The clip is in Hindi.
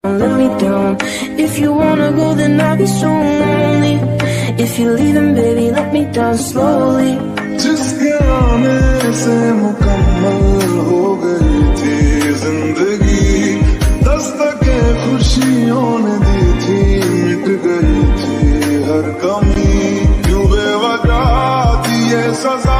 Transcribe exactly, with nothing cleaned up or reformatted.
let me down. If you wanna go, then I'll be so lonely. If you're leaving, baby, let me down slowly. जिसके आने से मुकम्मल हो गई थी जिंदगी, दस्तके खुशियों ने दी थी, मिट गई थी हर कमी। क्यों बेवजह दी ये सजा